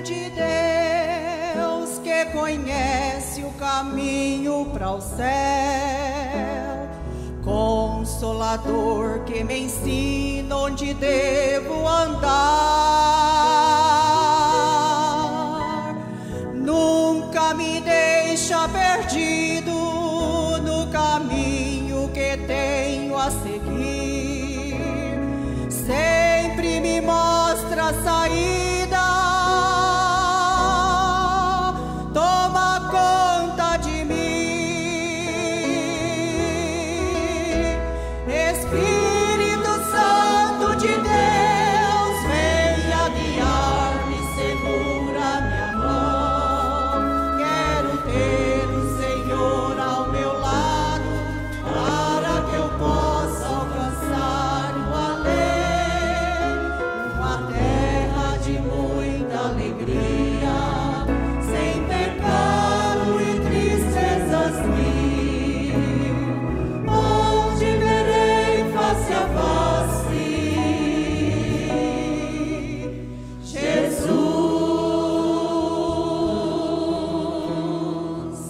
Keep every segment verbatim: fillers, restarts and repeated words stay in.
de Deus que conhece o caminho para o céu, Consolador que me ensina onde devo andar, nunca me deixa perdido no caminho que tenho a seguir, sempre me mostra a saída, toma conta de mim. Espírito Santo de Deus, venha guiar-me, segura minha mão. Quero ter o Senhor ao meu lado, para que eu possa alcançar o além, uma terra de muita alegria, sem pecado e tristezas mil, onde verei face a face Jesus.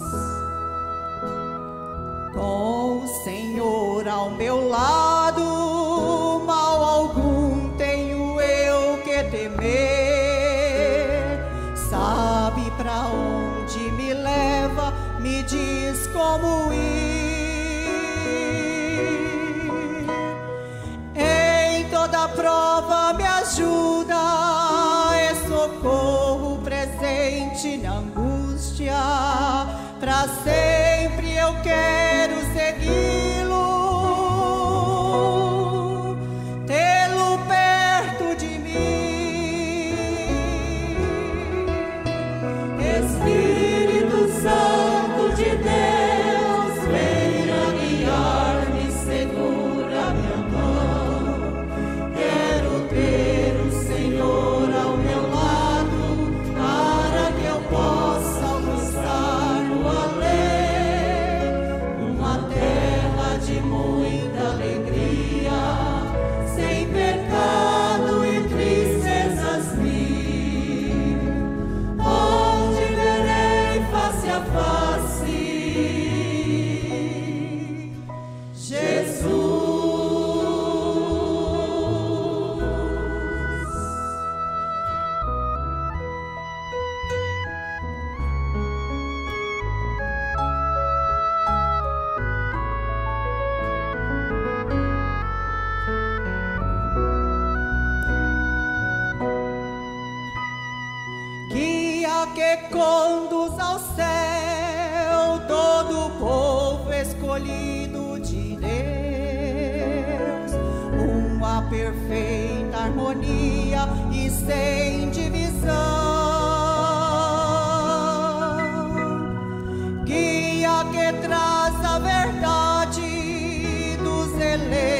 Com o Senhor ao meu lado, mal algum tenho eu que temer. Sabe pra onde me leva, me diz como ir. Em toda prova me ajuda, é socorro presente na angústia. Pra sempre eu quero segui-lo, tê-lo perto de mim. Espírito Santo de Deus, venha guiar-me, segura minha mão. Quero ter o Senhor ao meu lado, para que eu possa alcançar o além, uma terra de muita alegria, sem pecado e tristezas mil, onde verei face a face Jesus. Guia que conduz ao céu todo o povo escolhido de Deus, uma perfeita harmonia e sem divisão. Guia que traz a verdade dos eleitos